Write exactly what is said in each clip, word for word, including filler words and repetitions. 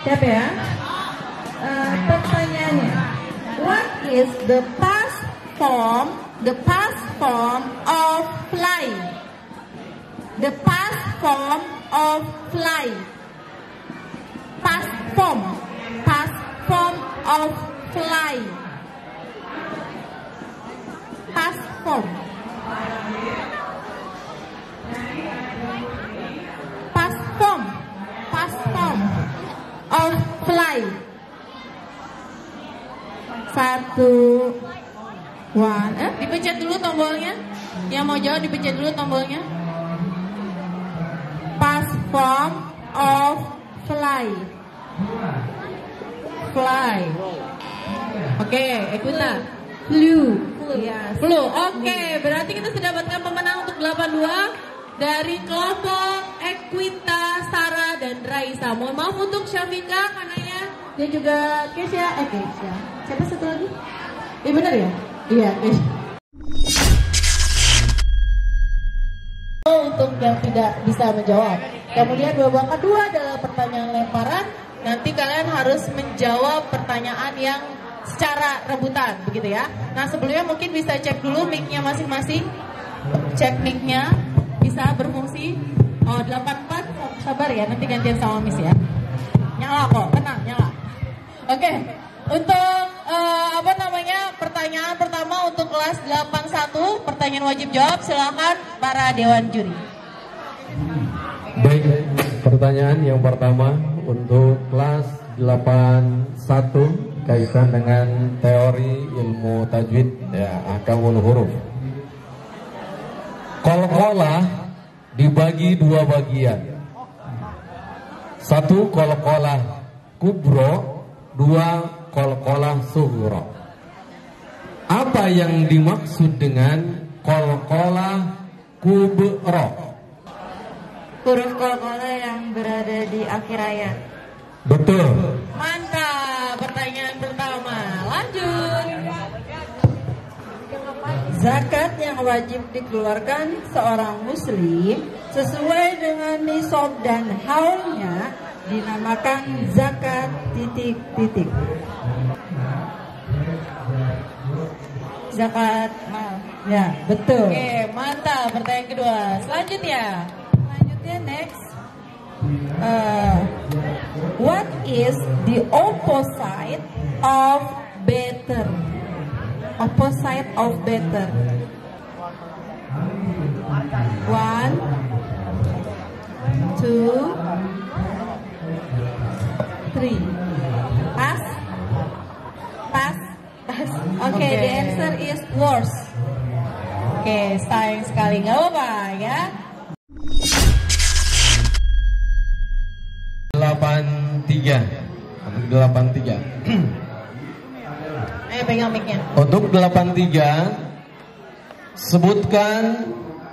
Siap ya? Uh, pertanyaannya, what is the past form, the past form of fly? The past form of fly. Past form, past form of fly. Past form. Past form, past form of fly. Satu, one. Eh, dipencet dulu tombolnya. Yang mau jawab dipencet dulu tombolnya. Past form of fly. Fly. Oke, okay, Equita. Flew. Yes. Flew. Oke, okay, berarti kita sudah dapatkan pemenang untuk delapan dua dari kelompok Equita, Sarah dan Raisa. Mohon maaf untuk Syafika, Kanaya, dan juga Kesya. Eh, Kesya. Siapa satu lagi? Iya benar ya? Iya, Kesya. Untuk yang tidak bisa menjawab. Kemudian babak kedua adalah pertanyaan lemparan. Nanti kalian harus menjawab pertanyaan yang secara rebutan, begitu ya. Nah sebelumnya mungkin bisa cek dulu mic-nya masing-masing. Cek mic-nya bisa berfungsi. Oh delapan empat, sabar ya, nanti gantian sama Miss ya. Nyala kok, tenang, nyala. Oke, untuk uh, apa namanya pertanyaan pertama untuk kelas delapan satu, pertanyaan wajib jawab, silakan para dewan juri. Baik, pertanyaan yang pertama untuk kelas delapan satu kaitan dengan teori ilmu tajwid ya, ahkamul huruf. Qalqalah dibagi dua bagian. Satu qalqalah kubro, dua qalqalah sughra. Apa yang dimaksud dengan qalqalah kubro? Huruf qalqalah yang berada di akhir ayat. Betul. Mantap, pertanyaan pertama. Lanjut. Zakat yang wajib dikeluarkan seorang muslim sesuai dengan nisab dan haulnya dinamakan zakat titik-titik. Zakat mal. Ya, betul. Oke, mantap. Pertanyaan kedua. Selanjutnya. Selanjutnya next. Uh, what is the opposite of better? Opposite of better. One, two, three. Pass, pass, pass. Oke, okay, okay. The answer is worse. Oke, okay, sayang sekali, nggak apa-apa ya. delapan tiga untuk delapan tiga. Ayo pegang mic-nya. Untuk delapan tiga, sebutkan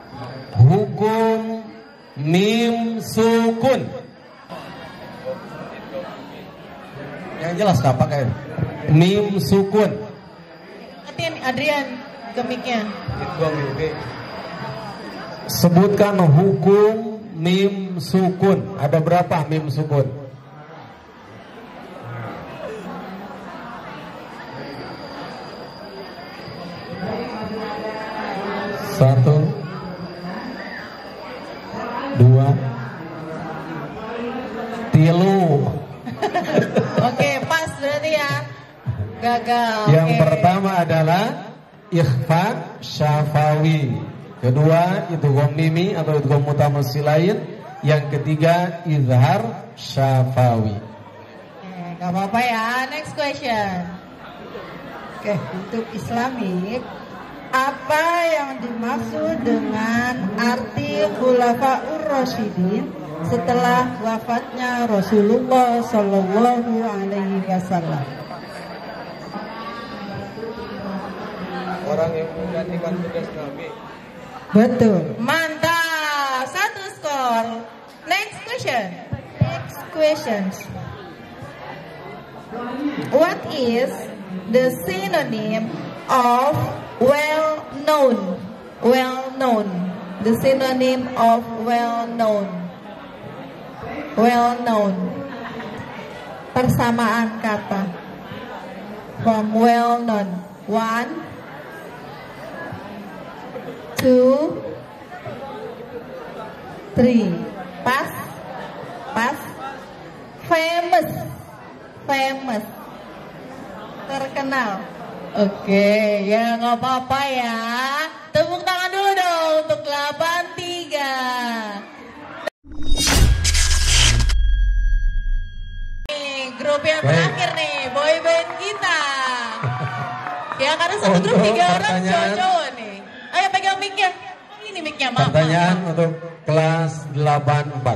hukum mim sukun. Yang jelas apa kayak mim sukun. Atin Adrian ke mic-nya. Sebutkan hukum mim sukun. Ada berapa mim sukun? Satu, dua, tilu. Oke, pas berarti ya. Gagal. Yang okay. pertama adalah ikhfa syafawi. Kedua idgham mimi atau idgham mutamattsilain. Yang ketiga izhar syafawi. Oke, gak apa-apa ya. Next question. Oke, untuk Islamik, apa yang dimaksud dengan arti khulafaur rasyidin setelah wafatnya Rasulullah Shallallahu Alaihi Wasallam? Orang yang menggantikan tugas Nabi. Betul. Mantap. Satu skor. Next question. Next questions. What is the synonym of well known? Well known. The synonym of well known. Well known. persamaan kata. From well known. One, two, three. Pas, pas. Famous, famous. Terkenal. Oke, ya nggak apa-apa ya. Tepuk tangan dulu dong untuk delapan tiga. Nih, grup yang terakhir nih, boyband kita. Ya karena satu grup tiga orang cowok-cowok nih. Ayo pegang mic-nya. Ini mic-nya, maaf. Pertanyaan maaf. Untuk kelas delapan empat.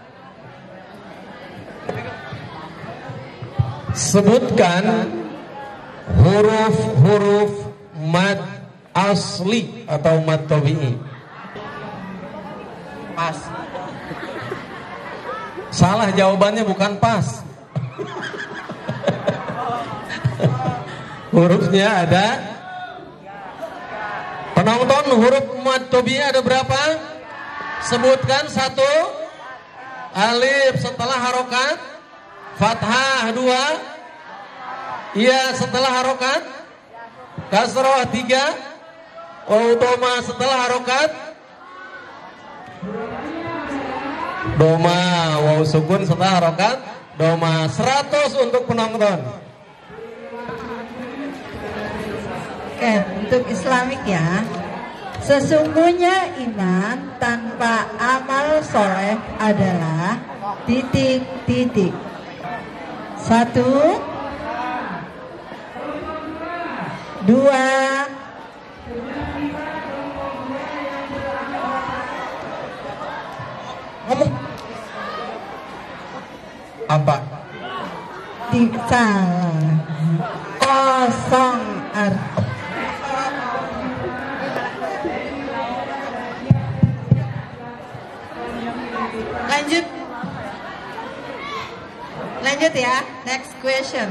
Sebutkan huruf-huruf mad asli atau mad tabi'i. Pas. Salah jawabannya, bukan pas. Hurufnya ada. Penonton, huruf mad tabi'i ada berapa? Sebutkan satu. Alif setelah harokat. Fathah dua. Iya setelah harokat. Kasroh tiga. Waw doma setelah harokat. Doma waw sukun setelah harokat. Doma. Seratus untuk penonton. Oke, untuk Islamik ya. Sesungguhnya iman tanpa amal soleh adalah titik-titik. Satu, dua, ngomong apa? tiga, kosong arti. Lanjut. Lanjut ya. Next question.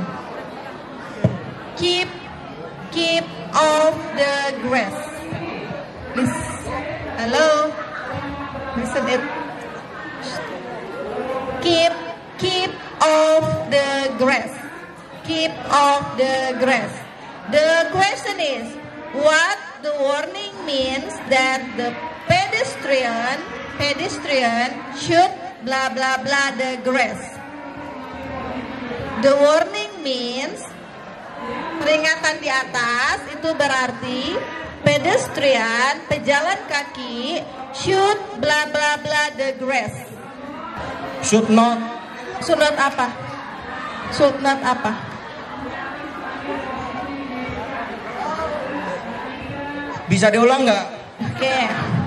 Keep keep off the grass. Please. Hello. Listen it. Keep keep off the grass. Keep off the grass. The question is, what the warning means that the pedestrian pedestrian should blah blah blah the grass. The warning means peringatan di atas itu berarti pedestrian pejalan kaki should blah blah blah the grass. Should not. Should not apa? Should not apa? Bisa diulang nggak? Oke. Okay.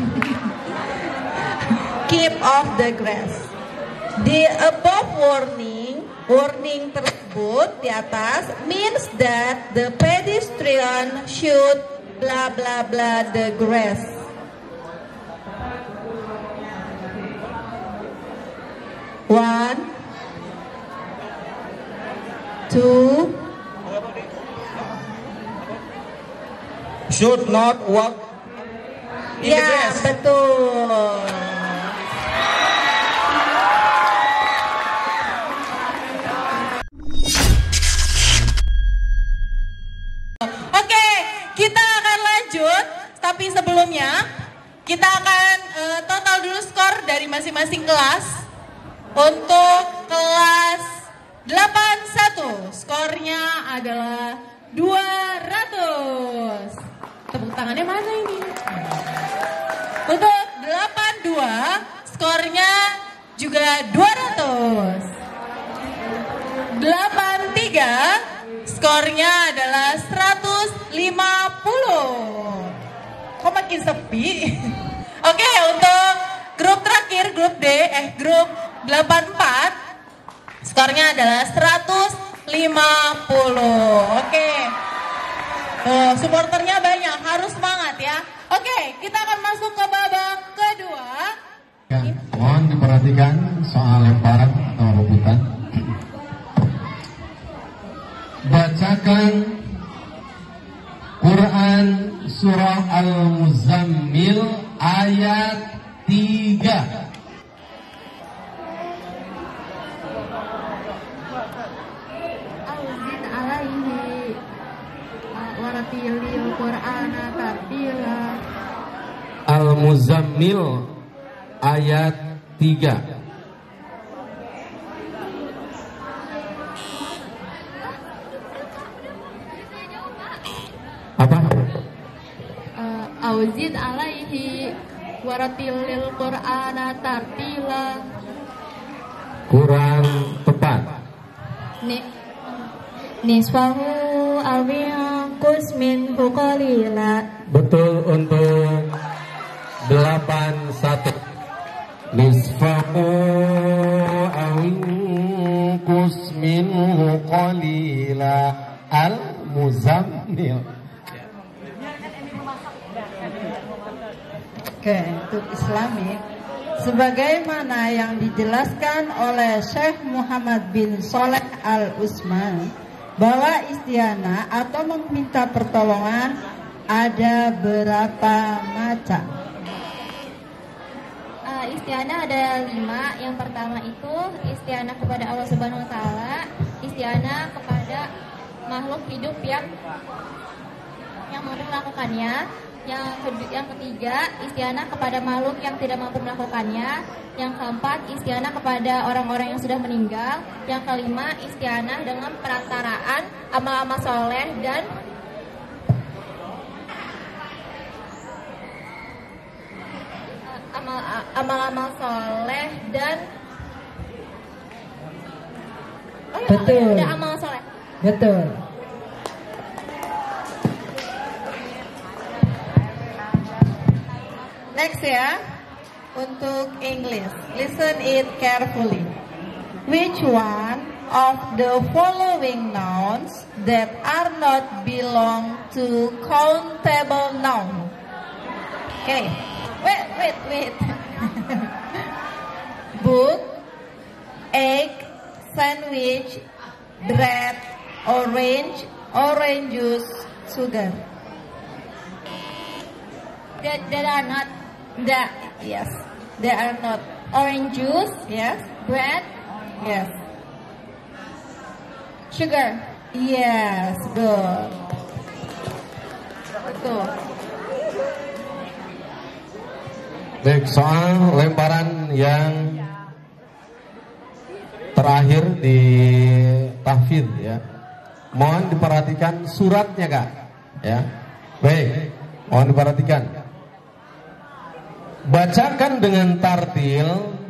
Keep off the grass. The above warning, warning tersebut di atas means that the pedestrian should blah blah blah the grass. One, two, should not walk in the ya grass. betul. Oke, kita akan lanjut. Tapi sebelumnya kita akan uh, total dulu skor dari masing-masing kelas. Untuk kelas delapan satu skornya adalah dua ratus. Tepuk tangannya mana ini? Untuk delapan dua skornya juga dua ratus. delapan tiga skornya adalah seratus lima puluh. Kok makin sepi? Oke, untuk grup terakhir, grup D, eh grup delapan empat skornya adalah seratus lima puluh. Oke. Oh, supporternya banyak, harus semangat ya. Oke, kita akan masuk ke babak kedua. Ya, mohon diperhatikan soal lemparan atau rebutan. Bacakan Quran surah Al-Muzammil ayat tiga. Qur'ana tartila. Al-Muzammil ayat tiga. Apa? Uh, Auzid alaihi waratilil Qur'ana tartila. Kurang tepat. Ni nisfahu awiyangkus minhu qalila. Betul untuk delapan satu. Nisfahu awiyangkus minhu qalila. Al-Muzammil. Oke, untuk Islamik, sebagaimana yang dijelaskan oleh Syekh Muhammad bin Soleh Al-Utsman, bahwa isti'anah atau meminta pertolongan ada berapa macam? Uh, isti'anah ada lima. Yang pertama itu isti'anah kepada Allah Subhanahu Wa Taala, isti'anah kepada makhluk hidup yang yang mampu melakukannya. Yang kedua, yang ketiga, isti'anah kepada makhluk yang tidak mampu melakukannya. Yang keempat, isti'anah kepada orang-orang yang sudah meninggal. Yang kelima, isti'anah dengan perantaraan amal-amal soleh dan amal amal-amal soleh dan oh ya, Betul. oh ya, ada amal soleh. Betul. Next ya, untuk English. Listen it carefully. Which one of the following nouns that are not belong to countable noun? Okay. Wait, wait, wait. Book, egg, sandwich, bread, orange, orange juice, sugar. That, that are not That, yes. They are not. orange juice, Yes. bread, Yes. sugar. Yes, good. Betul. Baik, soal lemparan yang terakhir di tahfidz ya. Mohon diperhatikan suratnya Kak. Ya. Baik, mohon diperhatikan. Bacakan dengan tartil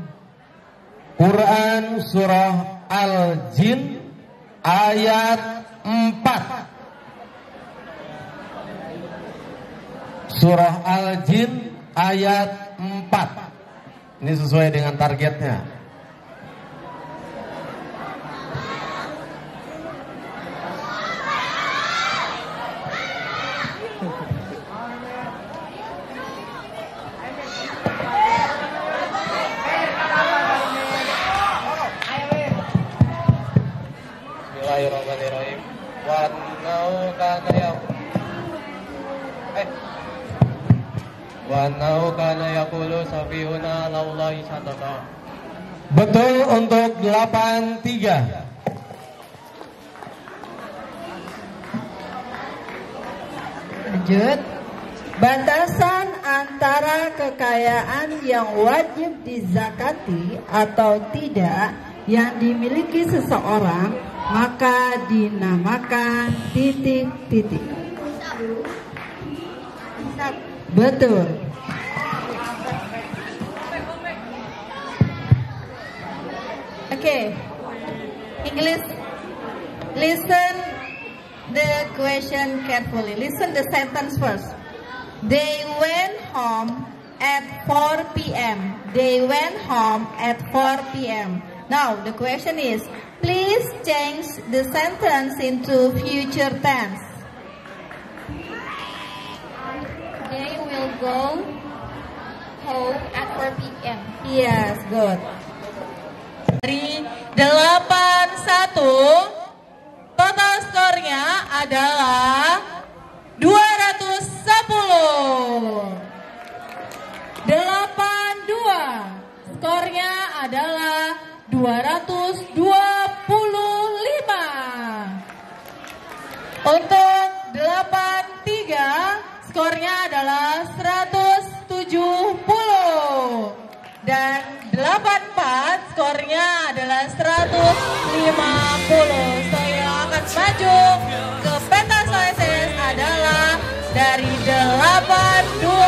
Quran surah Al-Jin ayat empat. Surah Al-Jin ayat empat. Ini sesuai dengan targetnya. Bismillahirrahmanirrahim. Wa nau kana ya eh Wa nau kana yaqulu safihuna lallahi satata. Betul untuk delapan tiga. Lanjut. Batasan antara kekayaan yang wajib dizakati atau tidak yang dimiliki seseorang maka dinamakan titik-titik. Betul. Okay. English. Listen the question carefully. Listen the sentence first. They went home at four p m They went home at four p m Now the question is, please change the sentence into future tense. They will go home at four p m Yes, good. Dari delapan satu, total skornya adalah dua ratus sepuluh. delapan dua, skornya adalah dua ratus dua puluh lima. Untuk delapan tiga, skornya adalah seratus tujuh puluh. Dan delapan puluh empat skornya adalah seratus lima puluh. So yang akan maju ke pentas O S S adalah dari delapan dua